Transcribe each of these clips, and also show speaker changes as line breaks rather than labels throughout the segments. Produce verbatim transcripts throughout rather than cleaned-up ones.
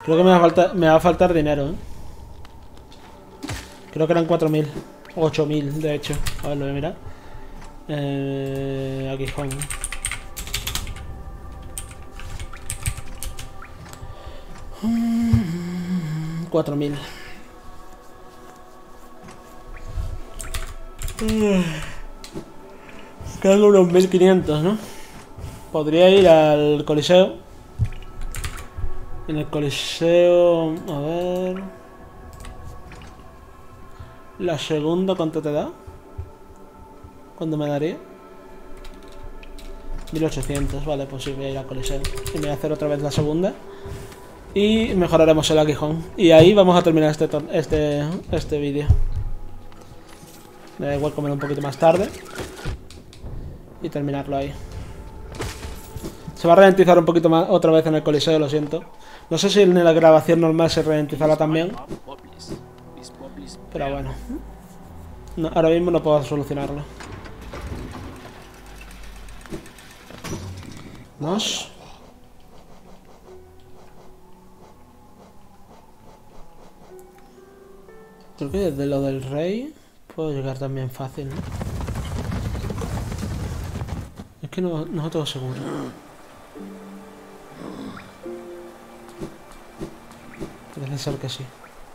Creo que me va a faltar, me va a faltar dinero, ¿eh? Creo que eran cuatro mil. ocho mil, de hecho. A ver, lo voy a mirar. Eh, aquí, Juan. cuatro mil. Quedan unos mil quinientos, ¿no? Podría ir al Coliseo. En el Coliseo... A ver... La segunda, ¿cuánto te da? ¿Cuánto me daría? mil ochocientos, vale, pues sí, voy a ir al Coliseo. Y me voy a hacer otra vez la segunda. Y mejoraremos el aguijón. Y ahí vamos a terminar este, este, este vídeo. Me da igual comer un poquito más tarde. Y terminarlo ahí. Se va a ralentizar un poquito más otra vez en el Coliseo, lo siento. No sé si en la grabación normal se ralentizará también. Pero bueno. No, ahora mismo no puedo solucionarlo. Vamos. Creo que desde lo del rey puedo llegar también fácil, ¿no? Es que no, no estoy seguro. Parece ser que sí.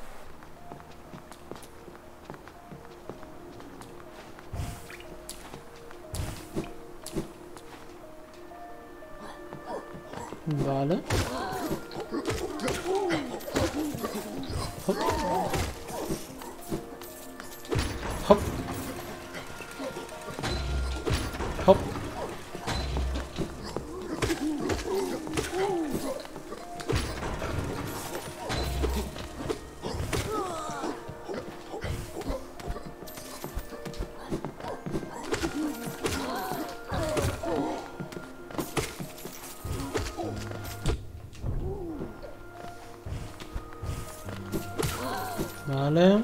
Vale. Hop. Hop. Hop. Vale.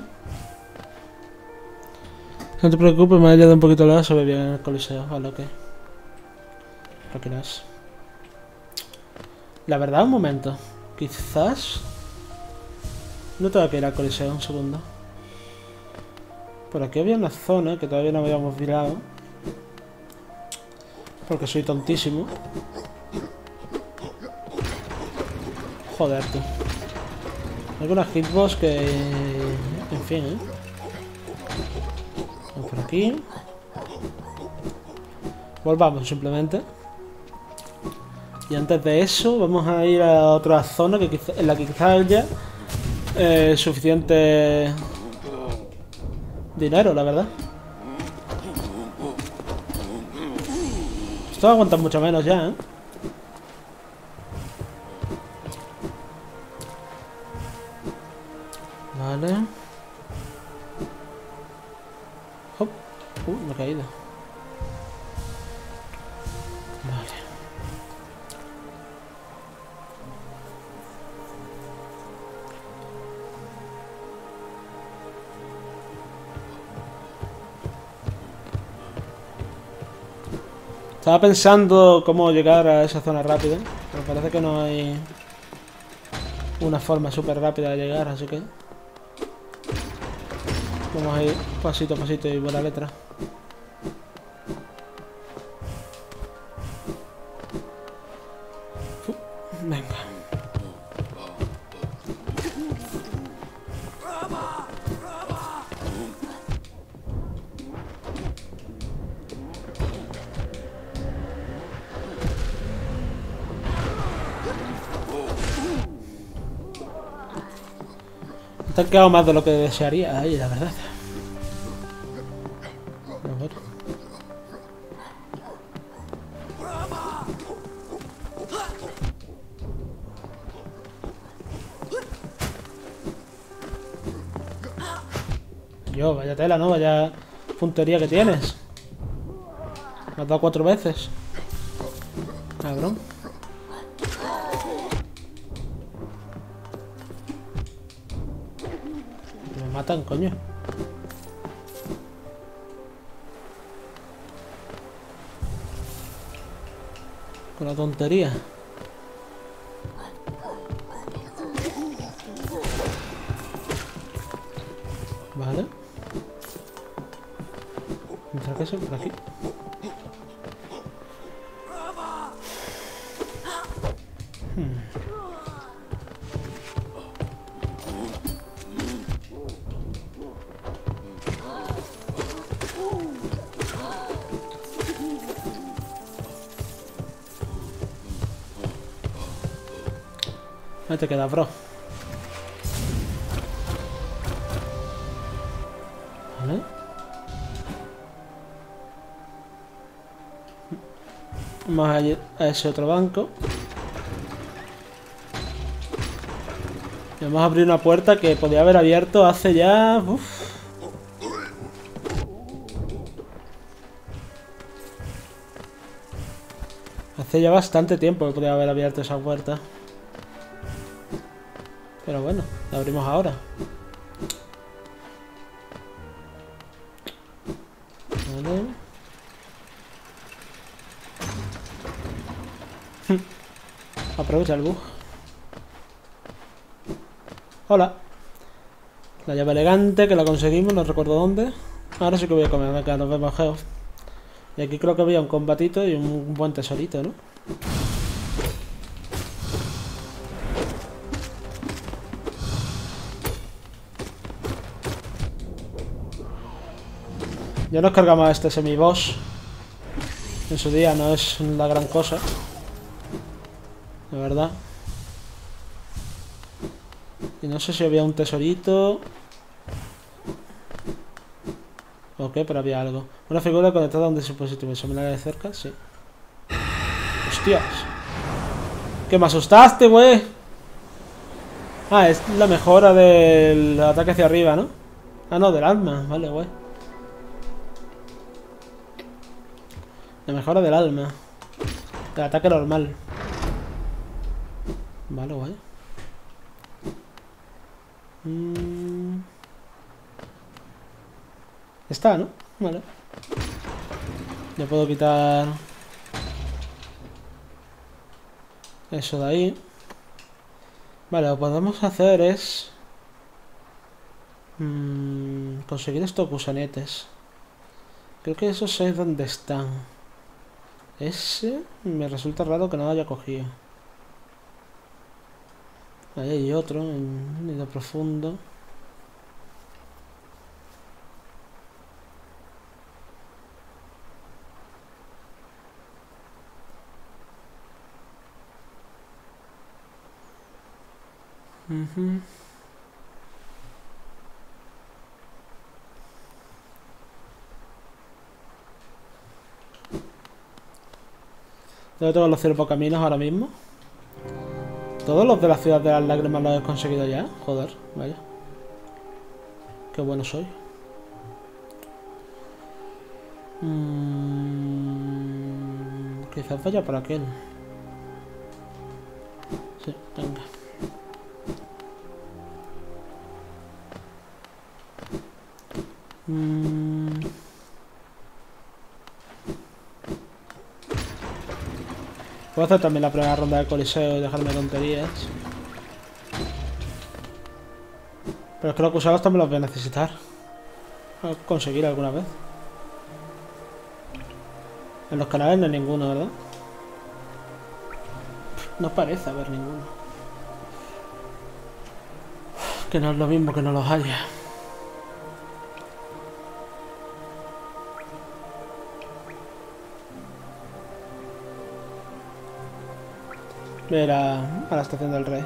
No te preocupes, me ha ayudado un poquito la se ve bien en el Coliseo. Vale, ok. Lo que no es. La verdad, un momento. Quizás... No tengo que ir al Coliseo, un segundo. Por aquí había una zona que todavía no habíamos mirado. Porque soy tontísimo. Joder, tú. Algunas hitbox que... En fin, ¿eh? Vamos por aquí. Volvamos simplemente. Y antes de eso vamos a ir a otra zona que quizá, en la que quizás haya eh, suficiente dinero, la verdad. Esto aguanta mucho menos ya, ¿eh? Vale. Hop. Uh, me he caído. Vale. Estaba pensando cómo llegar a esa zona rápida, pero parece que no hay una forma súper rápida de llegar, así que vamos a ir pasito a pasito y buena letra. Uh, venga. Te han quedado más de lo que desearía ahí, la verdad. A ver. Yo, vaya tela, ¿no? Vaya puntería que tienes. Me has dado cuatro veces. Cabrón. Me matan, coño. Con la tontería. Vale. ¿Entra queso por aquí? Hmm. Ahí te queda, bro. Vale. Vamos a ir a ese otro banco. Y vamos a abrir una puerta que podía haber abierto hace ya... Uf. Hace ya bastante tiempo que podía haber abierto esa puerta. Pero bueno, la abrimos ahora. Vale. Aprovecha el bug. Hola. La llave elegante que la conseguimos, no recuerdo dónde. Ahora sí que voy a comer, venga, nos vemos, Geo. Y aquí creo que había un combatito y un buen tesorito, ¿no? Ya nos cargamos a este semi-boss. En su día no es la gran cosa. De verdad. Y no sé si había un tesorito o qué, pero había algo. Una figura conectada a un dispositivo. ¿Se me la de cerca? Sí. ¡Hostias! ¡Que me asustaste, güey! Ah, es la mejora del ataque hacia arriba, ¿no? Ah, no, del alma. Vale, güey. La mejora del alma. Del ataque normal. Vale, guay. Mm. Está, ¿no? Vale. Ya puedo quitar eso de ahí. Vale, lo que podemos hacer es mm, conseguir estos gusanetes. Creo que esos sé dónde están. Ese me resulta raro que no lo haya cogido. Ahí hay otro en nido profundo. Uh-huh. Yo tengo los ciervos caminos ahora mismo. Todos los de la ciudad de las lágrimas los he conseguido ya. Joder, vaya. Qué bueno soy. Mm, quizás vaya por aquel. Sí, venga. Mm. Puedo hacer también la primera ronda de coliseo y dejarme tonterías. Pero creo que usarlos también los voy a necesitar. A conseguir alguna vez. En los canales no hay ninguno, ¿verdad? No parece haber ninguno. Que no es lo mismo que no los haya. Voy a ir a, a la estación del rey.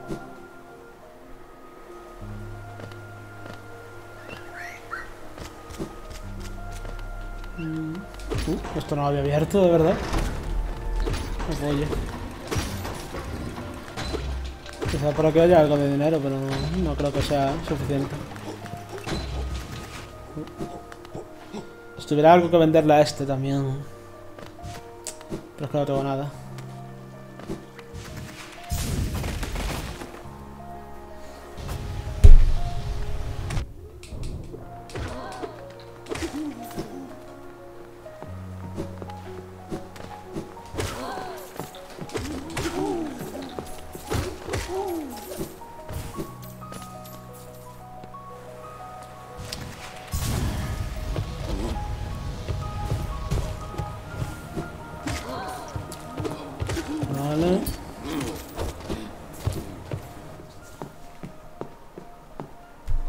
Mm. Uh, esto no lo había abierto, de verdad. Oye. Quizá por aquí haya algo de dinero, pero no, no creo que sea suficiente. Si tuviera algo que venderle a este también. Pero es que no tengo nada.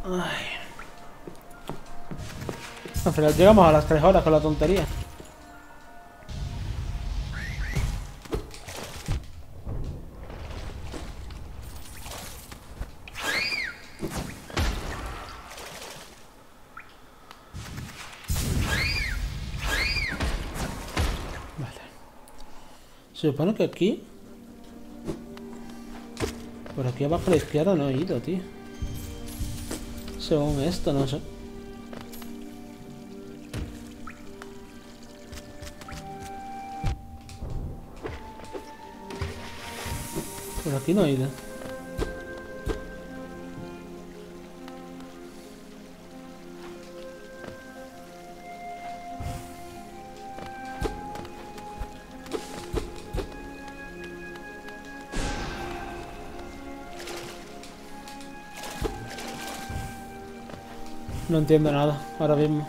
Ay. Al final llegamos a las tres horas con la tontería. Vale. Se supone que aquí... Por aquí abajo a la izquierda no he ido, tío. Según esto, no sé. Por aquí no he ido. No entiendo nada ahora mismo.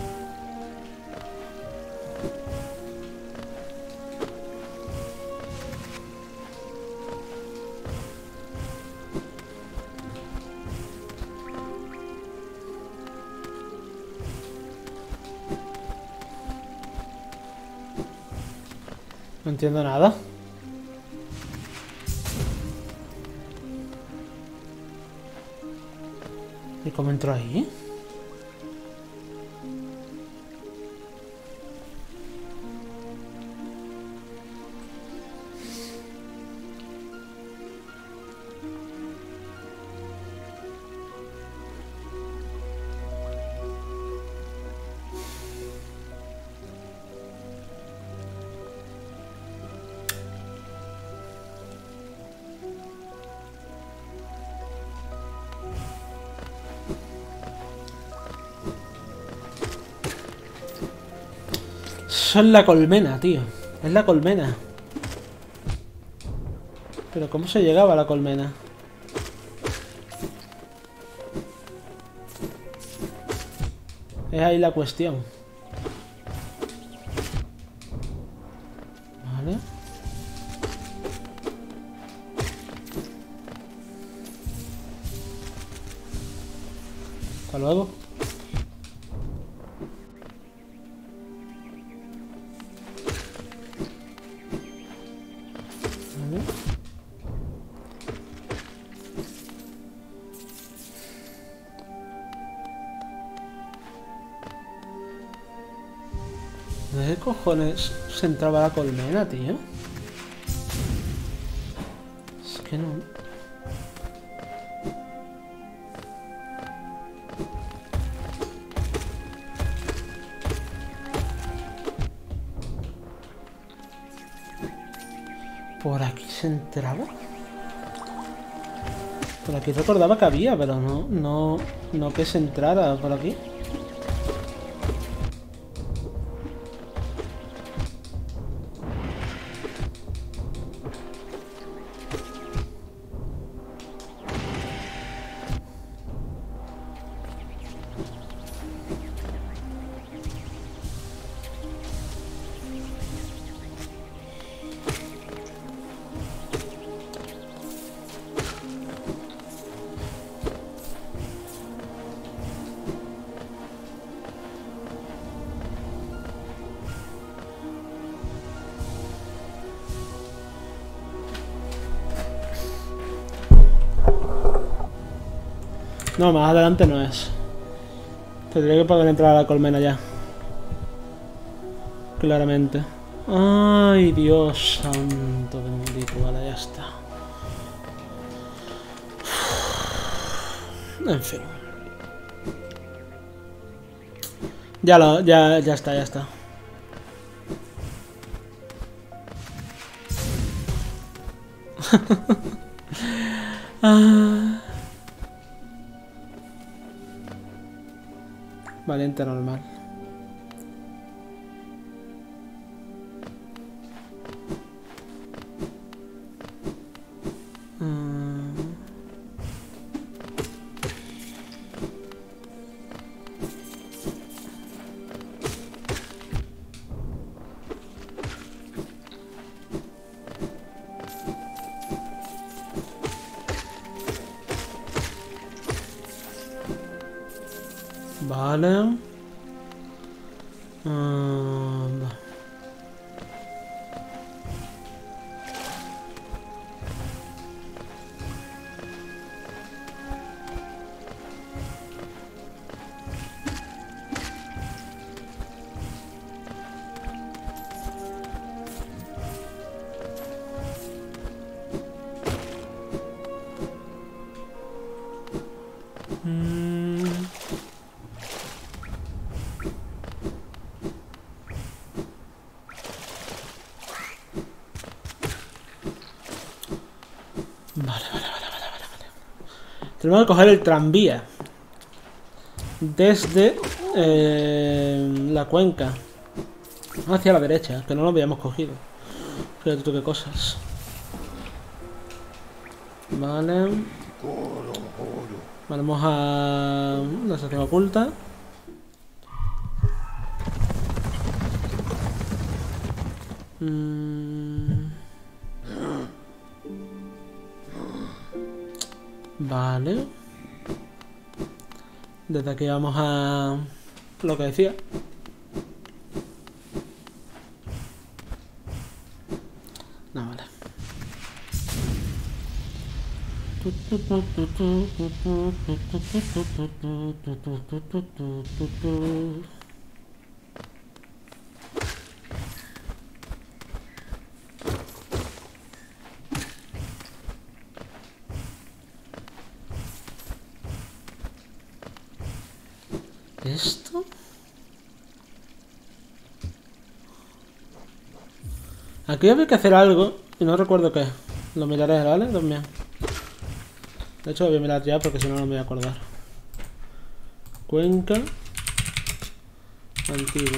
No entiendo nada. ¿Y cómo entró ahí? Eso es la colmena, tío. Es la colmena. Pero ¿cómo se llegaba a la colmena? Es ahí la cuestión. Vale. Hasta luego. ¿De qué cojones se entraba a la colmena, tío? Es que no... ¿Por aquí se entraba? Por aquí recordaba que había, pero no, no, no que se entrara por aquí. No, más adelante no es. Tendría que poder entrar a la colmena ya. Claramente. Ay, Dios santo bendito. Vale, ya está. En fin. Ya lo, ya, ya está, ya está. ah. Valiente normal. Mm. Vale. Um, Tenemos que coger el tranvía desde eh, la cuenca hacia la derecha, que no lo habíamos cogido. Fíjate tú qué cosas. Vale. Vamos a la estación oculta. Mm. Vale. Desde aquí vamos a lo que decía. No, vale. ¿Esto? Aquí había que hacer algo y no recuerdo qué. Lo miraré, ¿vale? También. De hecho lo voy a mirar ya porque si no no me voy a acordar. Cuenca antigua.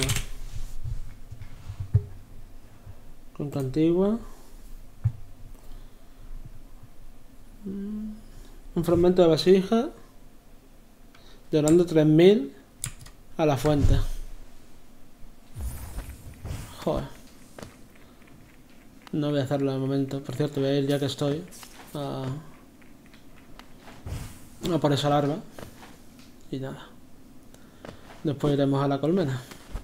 Cuenca antigua. Un fragmento de vasija. Donando tres mil a la fuente. Joder. No voy a hacerlo de momento. Por cierto, voy a ir ya que estoy a, a por esa larva. Y nada. Después iremos a la colmena.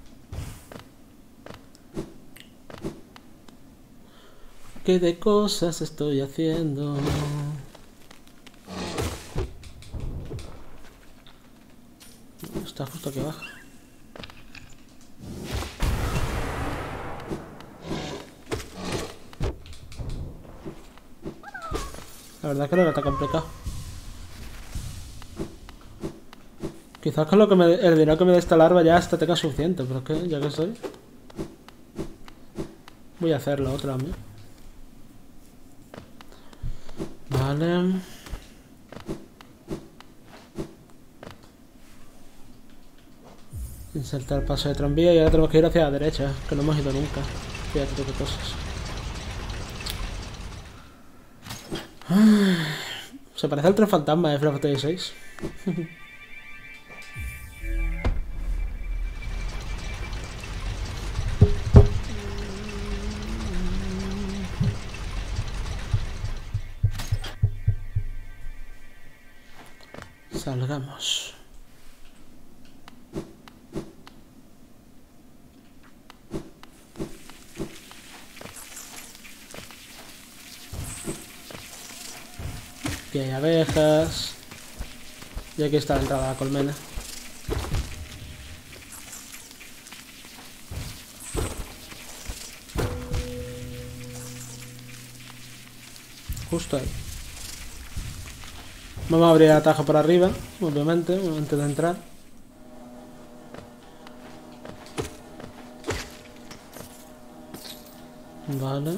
¿Qué de cosas estoy haciendo? Está justo aquí abajo. La verdad es que no está complicado. Quizás con lo que me, el dinero que me dé esta larva ya hasta tenga suficiente, pero es que ya que estoy, voy a hacer la otra también. Vale. Insertar paso de tranvía y ahora tenemos que ir hacia la derecha, que no hemos ido nunca. Fíjate tú qué cosas. Se parece al tren fantasma de Final Fantasy seis. Salgamos. Aquí hay abejas. Y aquí está la entrada a la colmena. Justo ahí. Vamos a abrir el atajo por arriba, obviamente, antes de entrar. Vale.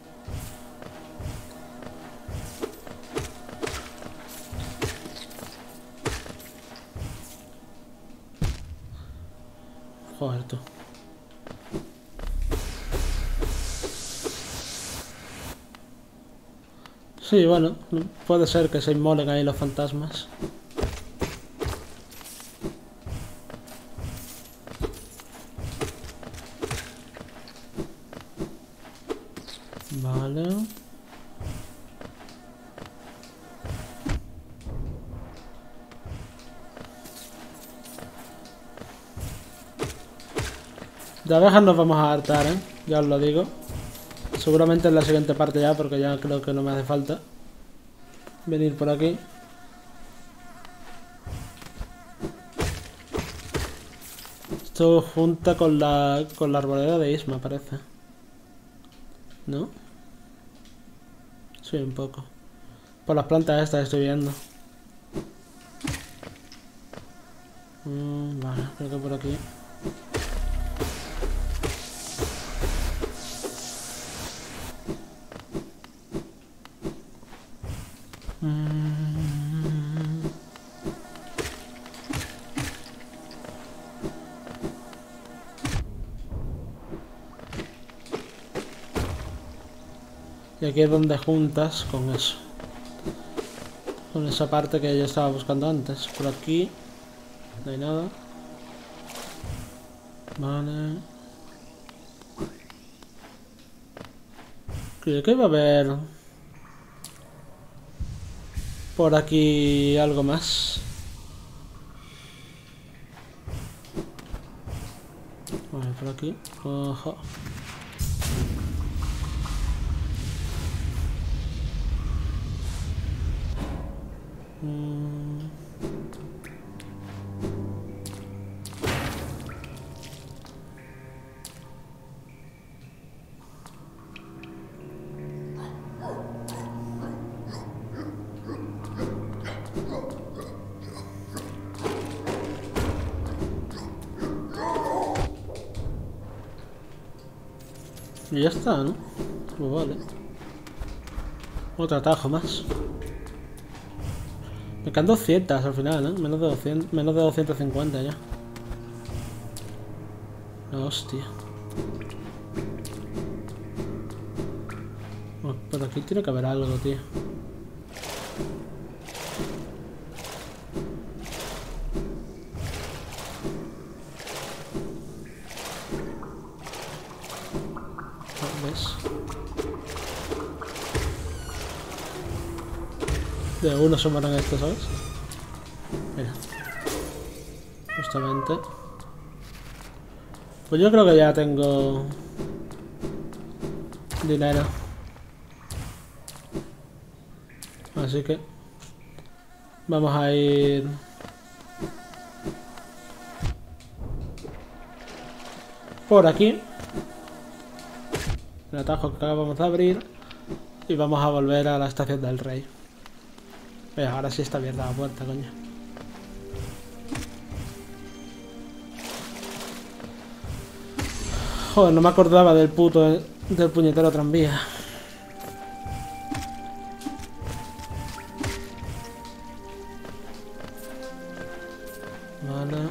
Joder, tú. Sí, bueno, puede ser que se inmolen ahí los fantasmas. Vale. De abejas nos vamos a hartar, ¿eh? Ya os lo digo. Seguramente en la siguiente parte ya, porque ya creo que no me hace falta venir por aquí. Esto junta con la con la arboleda de Isma, parece. ¿No? Sí, un poco. Por las plantas estas estoy viendo. Mm, vale, creo que por aquí. Y aquí es donde juntas con eso. Con esa parte que yo estaba buscando antes. Por aquí no hay nada. Vale. Creo que va a haber por aquí algo más. Vale, por aquí. Ojo. Mm. Y ya está, ¿no? Pues vale. Otro atajo más. Me quedan doscientas al final, ¿eh? Menos de doscientos, menos de doscientos cincuenta ya. La hostia. Oh, por aquí tiene que haber algo, tío. ¿Ves? De uno se mueren estos, ¿sabes? Mira. Justamente. Pues yo creo que ya tengo dinero. Así que vamos a ir por aquí. El atajo que acabamos de abrir. Y vamos a volver a la estación del rey. Venga, ahora sí está abierta la puerta, coño. Joder, no me acordaba del puto del puñetero tranvía. Vale.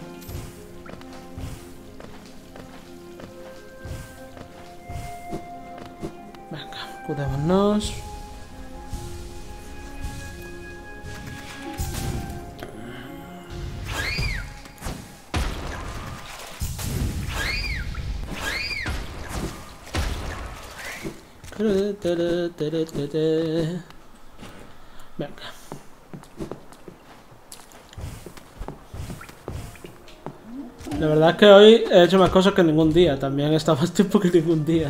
Venga, curémonos. Venga. La verdad es que hoy he hecho más cosas que ningún día. También he estado más tiempo que ningún día.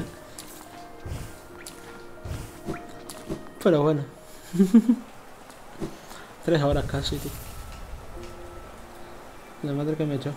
Pero bueno. Tres horas casi, tío. La madre que me echó.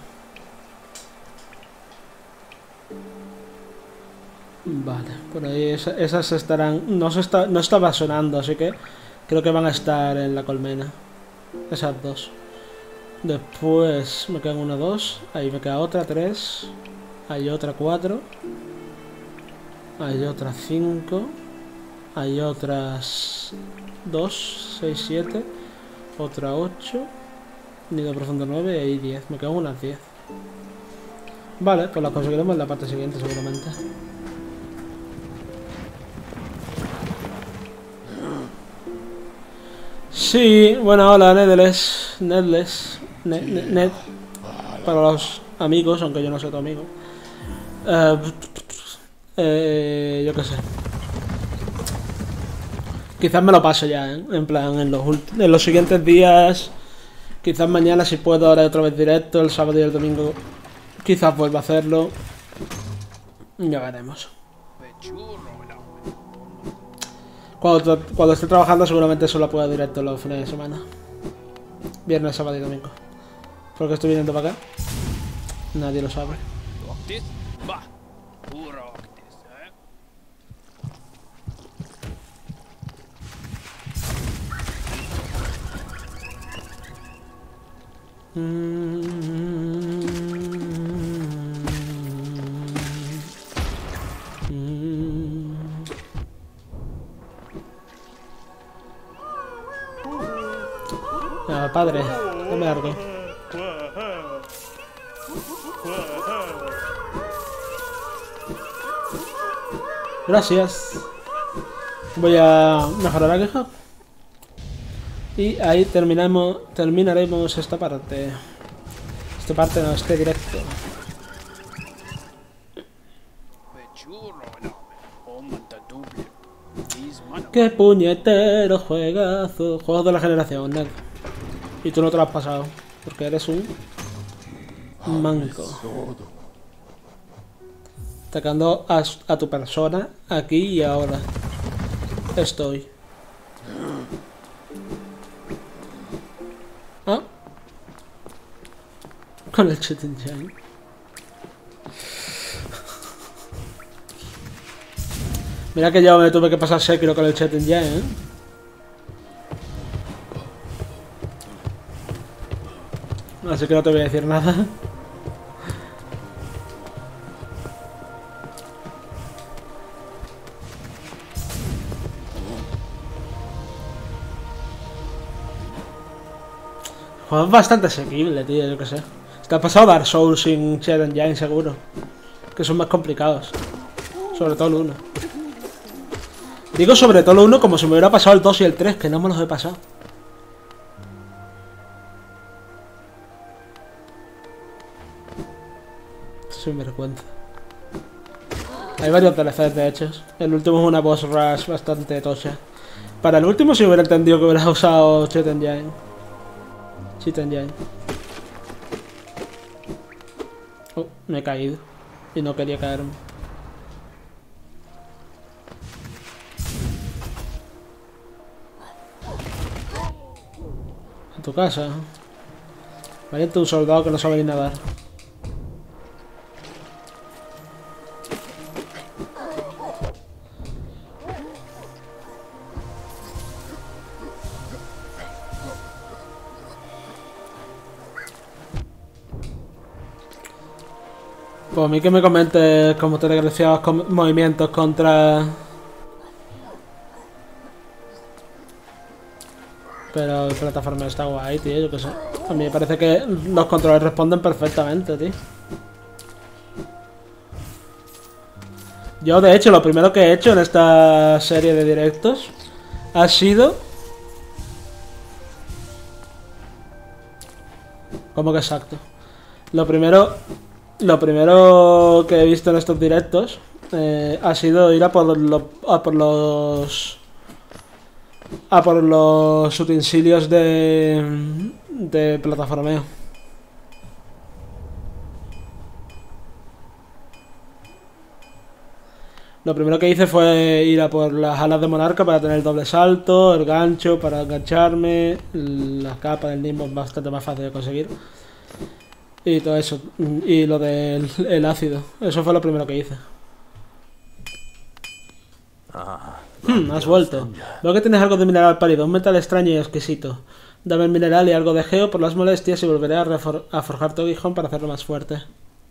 Vale, por ahí esa, esas estarán... No, se está, no estaba sonando, así que creo que van a estar en la colmena. Esas dos. Después me quedan una, dos. Ahí me queda otra, tres. Hay otra, cuatro. Hay otra, cinco. Hay otras dos, seis, siete. Otra, ocho. Nido profundo, nueve. Y ahí diez. Me quedan unas diez. Vale, pues las conseguiremos en la parte siguiente seguramente. Sí, bueno, hola, Nedles. Nedles. Ned, Ned, Ned. Para los amigos, aunque yo no soy tu amigo. Uh, eh, yo qué sé. Quizás me lo paso ya, ¿eh? En plan, en los, en los siguientes días. Quizás mañana si puedo, ahora otra vez directo. El sábado y el domingo quizás vuelva a hacerlo. Ya veremos. Cuando, cuando esté trabajando seguramente solo puedo directo los fines de semana. Viernes, sábado y domingo. Porque estoy viniendo para acá. Nadie lo sabe. Ah, padre, dame algo. Gracias. Voy a mejorar la queja. Y ahí terminamos, terminaremos esta parte. Esta parte no, este directo. ¡Qué puñetero juegazo! Juegos de la generación, Ned. Y tú no te lo has pasado, porque eres un manco. Atacando a, a tu persona, aquí y ahora. Estoy. Ah. Con el chat engine. Mira que yo me tuve que pasar Sekiro con el chat engine, ¿eh? Así que no te voy a decir nada. El juego es bastante asequible, tío, yo que sé. Te ha pasado Dark Souls sin Chat Engine, seguro. Que son más complicados. Sobre todo el uno. Digo sobre todo el uno como si me hubiera pasado el dos y el tres, que no me los he pasado. Sin vergüenza. Hay varios D L Cs de hecho. El último es una boss rush bastante tocha. Para el último si hubiera entendido que hubiera usado Chat Engine. Chat Engine. Oh, me he caído. Y no quería caerme. En tu casa. Valiente un soldado que no sabe ni nadar. Pues a mí que me comentes cómo te desgraciados movimientos contra... Pero el plataforma está guay, tío, yo qué sé. A mí me parece que los controles responden perfectamente, tío. Yo, de hecho, lo primero que he hecho en esta serie de directos ha sido... ¿Cómo que exacto? Lo primero... Lo primero que he visto en estos directos eh, ha sido ir a por, lo, a por los... A por los utensilios de... de plataformeo. Lo primero que hice fue ir a por las alas de monarca para tener el doble salto, el gancho para engancharme, la capa del Nimbo es bastante más fácil de conseguir. Y todo eso, y lo del el ácido, eso fue lo primero que hice. Hmm, has vuelto. Veo que tienes algo de mineral pálido, un metal extraño y exquisito. Dame el mineral y algo de geo por las molestias y volveré a, a forjar tu aguijón para hacerlo más fuerte.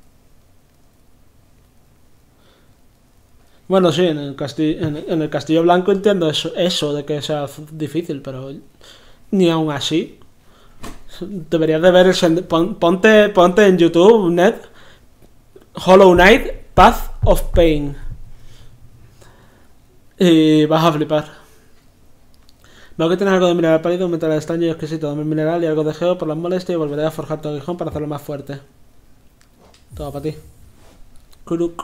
Bueno, sí, en el, castillo, en, en el castillo blanco entiendo eso, eso de que sea difícil, pero ni aún así. Deberías de ver el... Pon, ponte, ponte en YouTube, Ned. Hollow Knight, Path of Pain. Y vas a flipar. Veo que tienes algo de mineral pálido, un metal extraño y exquisito. Dame mineral y algo de geo por las molestias y volveré a forjar tu aguijón para hacerlo más fuerte. Todo para ti. Kuruk.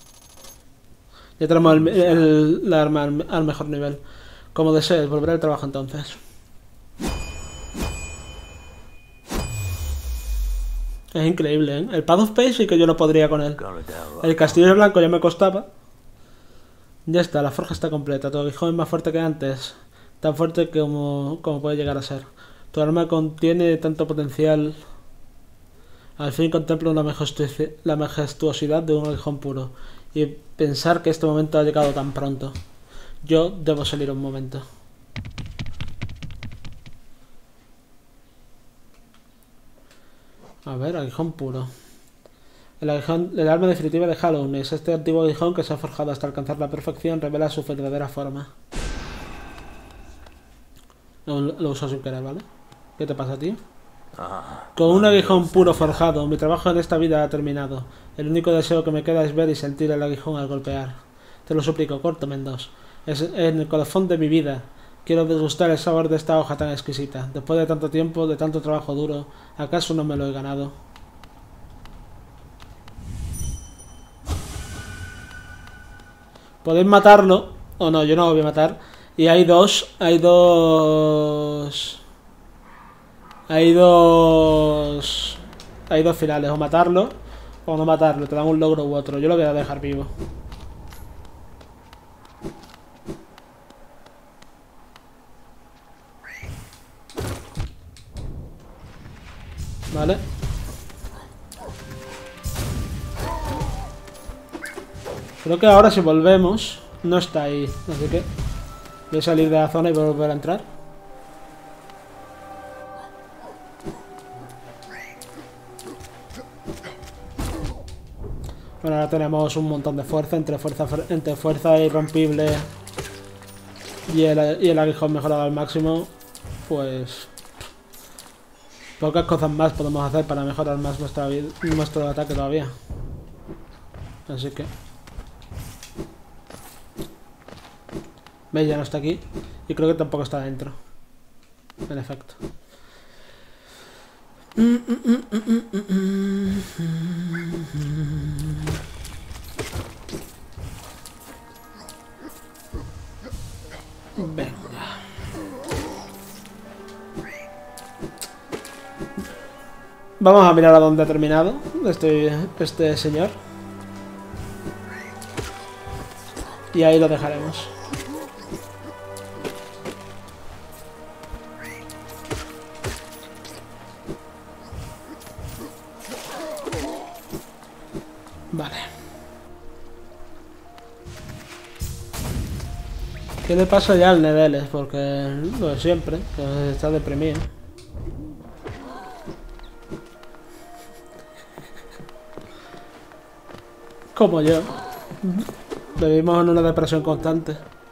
Ya tenemos el, el, la arma al, al mejor nivel. Como desees, volveré al trabajo entonces. Es increíble, ¿eh? El Path of Pain sí que yo no podría con él. El castillo blanco ya me costaba. Ya está, la forja está completa. Tu aguijón es más fuerte que antes. Tan fuerte como, como puede llegar a ser. Tu arma contiene tanto potencial. Al fin contemplo la, majestuosi la majestuosidad de un aguijón puro. Y pensar que este momento ha llegado tan pronto. Yo debo salir un momento. A ver, aguijón puro. El, aguijón, el arma definitiva de Hallownest. Este antiguo aguijón que se ha forjado hasta alcanzar la perfección revela su verdadera forma. Lo, lo uso sin querer, ¿vale? ¿Qué te pasa, tío? Con un aguijón puro forjado, mi trabajo en esta vida ha terminado. El único deseo que me queda es ver y sentir el aguijón al golpear. Te lo suplico, córtame en dos. Es en el corazón de mi vida. Quiero degustar el sabor de esta hoja tan exquisita. Después de tanto tiempo, de tanto trabajo duro, ¿acaso no me lo he ganado? Podéis matarlo. O no, yo no lo voy a matar. Y hay dos... Hay dos... Hay dos... Hay dos finales. O matarlo o no matarlo. Te dan un logro u otro. Yo lo voy a dejar vivo. Vale. Creo que ahora si volvemos no está ahí. Así que voy a salir de la zona y volver a entrar. Bueno, ahora tenemos un montón de fuerza. Entre fuerza, entre fuerza irrompible y el, y el aguijón mejorado al máximo. Pues... pocas cosas más podemos hacer para mejorar más nuestra vida, nuestro ataque todavía. Así que... ¿veis? Ya no está aquí. Y creo que tampoco está dentro. En efecto. Venga. Vamos a mirar a dónde ha terminado este, este señor. Y ahí lo dejaremos. Vale. ¿Qué le pasa ya al Nedeles? Porque lo de siempre, que está deprimido. Como yo. Vivimos en una depresión constante.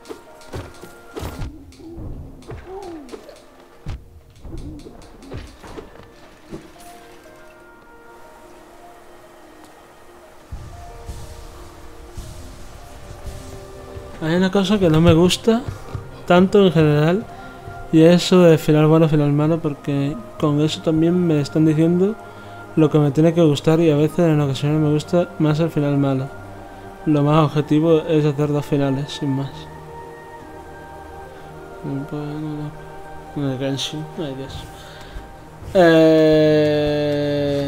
Hay una cosa que no me gusta tanto en general, y es eso de final bueno, final malo, porque con eso también me están diciendo lo que me tiene que gustar, y a veces en ocasiones me gusta más el final malo. Lo más objetivo es hacer dos finales, sin más. El Genshin, ay Dios. Eh...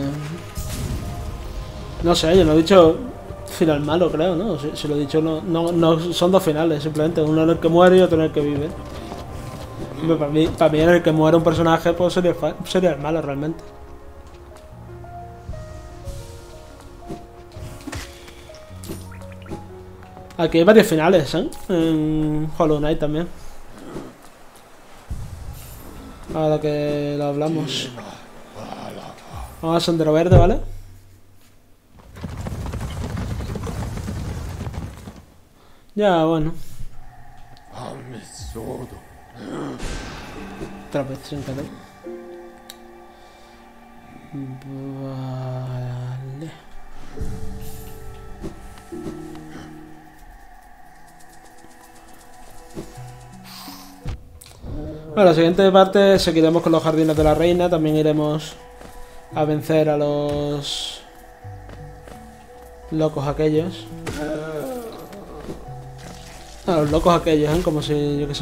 No sé, yo no he dicho final malo, creo, ¿no? Si, si lo he dicho, no, no, no son dos finales, simplemente uno en el que muere y otro en el que vive. Pero para mí, para mí en el que muere un personaje, pues sería, sería el malo realmente. Aquí hay varios finales, ¿eh? En Hollow Knight también. Ahora que lo hablamos. Vamos al sendero verde, ¿vale? Ya, bueno. Otra vez sin querer. Vale. Bueno, la siguiente parte seguiremos con los jardines de la reina. También iremos a vencer a los locos aquellos. A los locos aquellos, ¿eh? Como si, yo qué sé.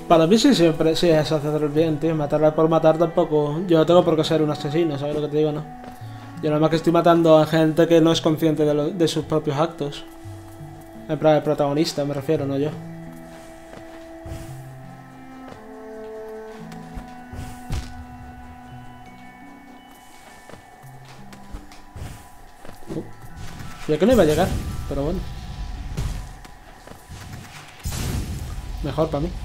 Para mí sí siempre sí es hacer el bien, tío. Matarla por matar tampoco. Yo no tengo por qué ser un asesino, ¿sabes lo que te digo, no? Yo nada más que estoy matando a gente que no es consciente de, lo, de sus propios actos. En plan, el protagonista me refiero, no yo. Uh, ya que no iba a llegar, pero bueno. Mejor para mí.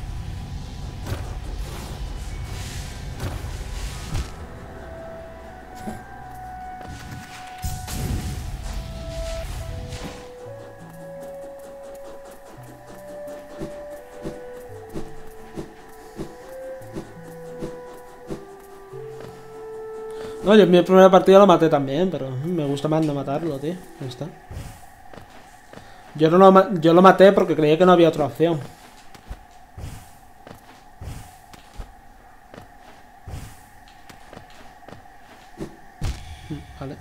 No, yo en mi primera partida lo maté también, pero me gusta más no matarlo, tío. Ahí está. Yo, no lo, yo lo maté porque creía que no había otra opción. Vale.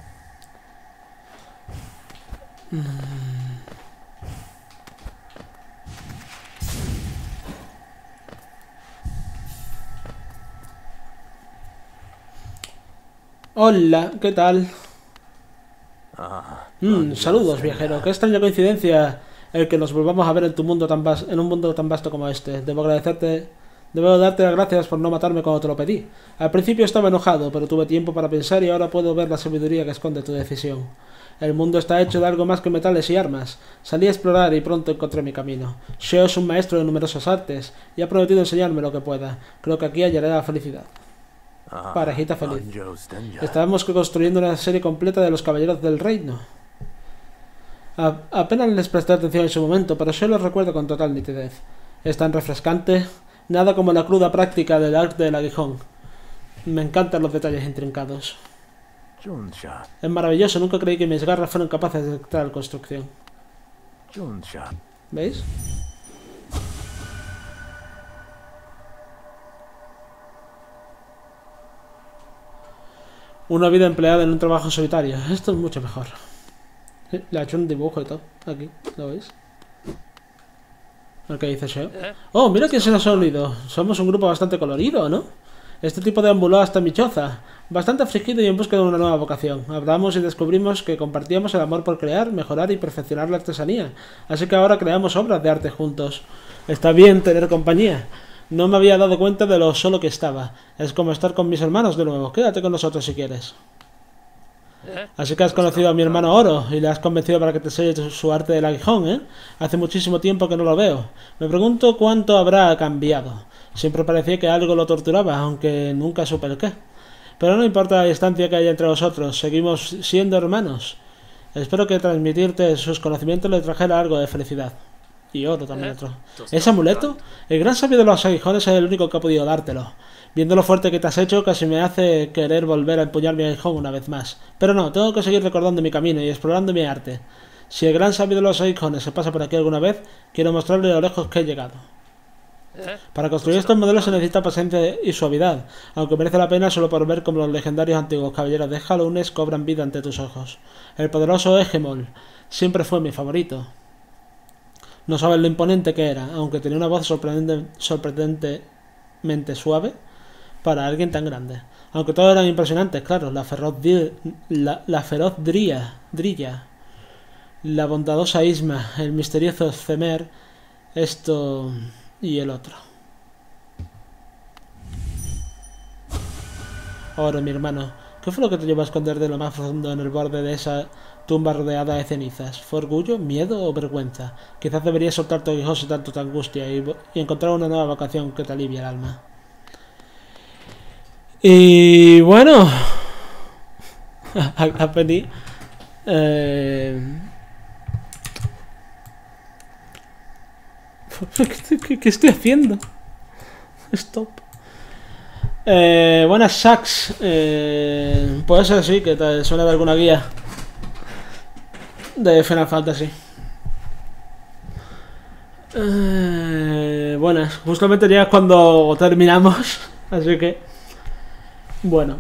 Hola, ¿qué tal?
Ah,
Mm, saludos, viajero. Qué extraña coincidencia el que nos volvamos a ver en tu mundo tan vas en un mundo tan vasto como este. Debo agradecerte, debo darte las gracias por no matarme cuando te lo pedí. Al principio estaba enojado, pero tuve tiempo para pensar y ahora puedo ver la sabiduría que esconde tu decisión. El mundo está hecho de algo más que metales y armas. Salí a explorar y pronto encontré mi camino. Sheo es un maestro de numerosas artes y ha prometido enseñarme lo que pueda. Creo que aquí hallaré la felicidad. Parejita feliz. Estábamos construyendo una serie completa de los caballeros del reino. A apenas les presté atención en su momento, pero yo los recuerdo con total nitidez. Es tan refrescante, nada como la cruda práctica del arte del aguijón. Me encantan los detalles intrincados. Es maravilloso, nunca creí que mis garras fueran capaces de tal construcción. ¿Veis? Una vida empleada en un trabajo solitario. Esto es mucho mejor. Le ha hecho un dibujo y todo. Aquí, ¿lo veis? ¿Qué dice Sheo? Oh, mira quién se nos ha unido. Somos un grupo bastante colorido, ¿no? Este tipo deambuló hasta mi choza, bastante afligido y en busca de una nueva vocación. Hablamos y descubrimos que compartíamos el amor por crear, mejorar y perfeccionar la artesanía. Así que ahora creamos obras de arte juntos. Está bien tener compañía. No me había dado cuenta de lo solo que estaba. Es como estar con mis hermanos de nuevo. Quédate con nosotros si quieres. Así que has conocido a mi hermano Oro y le has convencido para que te enseñe su arte del aguijón, ¿eh? Hace muchísimo tiempo que no lo veo. Me pregunto cuánto habrá cambiado. Siempre parecía que algo lo torturaba, aunque nunca supe el qué. Pero no importa la distancia que haya entre vosotros, seguimos siendo hermanos. Espero que transmitirte sus conocimientos le trajera algo de felicidad. Y oro también otro. ¿Ese amuleto? El gran sabio de los aguijones es el único que ha podido dártelo. Viendo lo fuerte que te has hecho, casi me hace querer volver a empuñar mi aguijón una vez más. Pero no, tengo que seguir recordando mi camino y explorando mi arte. Si el gran sabio de los aguijones se pasa por aquí alguna vez, quiero mostrarle lo lejos que he llegado. Para construir estos modelos se necesita paciencia y suavidad, aunque merece la pena solo por ver cómo los legendarios antiguos caballeros de Hallownest cobran vida ante tus ojos. El poderoso Hegemon siempre fue mi favorito. No sabes lo imponente que era, aunque tenía una voz sorprendente, sorprendentemente suave para alguien tan grande. Aunque todos eran impresionantes, claro, la feroz, la, la feroz Dria, Drilla, la bondadosa Isma, el misterioso Zemer, esto y el otro. Ahora, mi hermano, ¿qué fue lo que te llevó a esconder de lo más profundo en el borde de esa tumba rodeada de cenizas? ¿Fue orgullo, miedo o vergüenza? Quizás deberías soltar tu aguijón y tanto tu angustia y, y encontrar una nueva vocación que te alivie el alma. Y bueno, aprendí. Eh... ¿Qué, qué, ¿Qué estoy haciendo? Stop. Eh, buenas, Sax. Eh, puede ser sí, que te suene de alguna guía de Final Fantasy. Eh, buenas. Justamente ya es cuando terminamos. Así que... Bueno.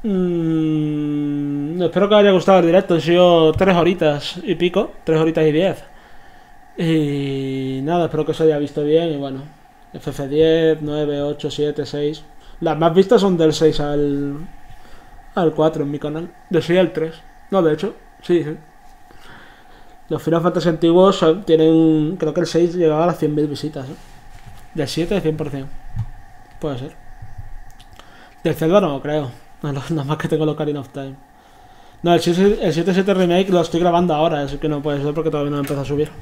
Mmm, espero que os haya gustado el directo. Han sido tres horitas y pico. Tres horitas y diez. Y nada, espero que os haya visto bien y bueno. F F diez, nueve, ocho, siete, seis. Las más vistas son del seis al, al cuatro en mi canal. Del seis al tres. No, de hecho, sí, sí. Los Final Fantasy antiguos son- tienen... Creo que el seis llegaba a las cien mil visitas, ¿eh? Del siete, cien por ciento. Puede ser. Del Zelda no, creo. No, no, nada más que tengo el Ocarina of Time. No, el siete, el siete siete Remake lo estoy grabando ahora, así que no puede ser porque todavía no empezó a subir.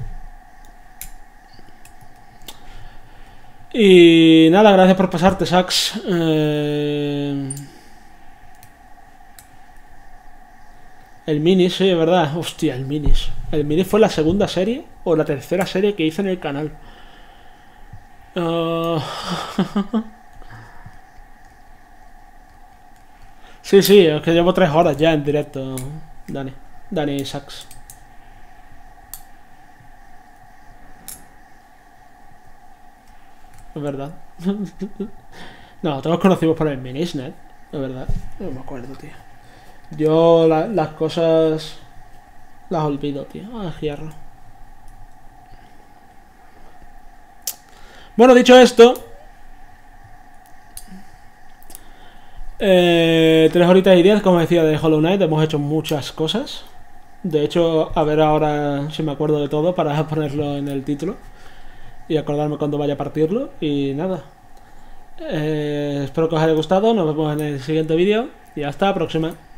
Y nada, gracias por pasarte, Sax. Eh... El Minis, sí, es verdad. Hostia, el Minis. El Minis fue la segunda serie o la tercera serie que hice en el canal. Uh... sí, sí, es que llevo tres horas ya en directo, Dani. Dani Sax. Es verdad. No, todos conocimos por el Minisnet. Es verdad. No me acuerdo, tío. Yo la- las cosas las olvido, tío. Ah, hierro. Bueno, dicho esto, eh, tres horitas y diez, como decía, de Hollow Knight. Hemos hecho muchas cosas. De hecho, a ver ahora si me acuerdo de todo para ponerlo en el título y acordarme cuando vaya a partirlo. Y nada. Eh, espero que os haya gustado. Nos vemos en el siguiente vídeo y hasta la próxima.